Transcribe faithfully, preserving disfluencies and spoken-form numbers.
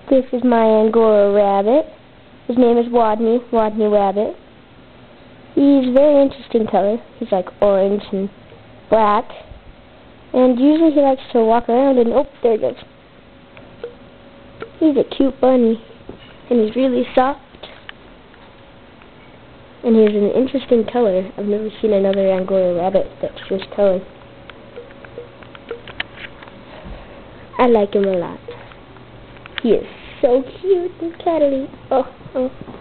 This is my Angora rabbit. His name is Wadney, Wadney Rabbit. He's a very interesting color. He's like orange and black. And usually he likes to walk around and, oh, there he goes. He's a cute bunny. And he's really soft. And he's an interesting color. I've never seen another Angora rabbit that's this color. I like him a lot. He is so cute and cuddly. Oh, oh.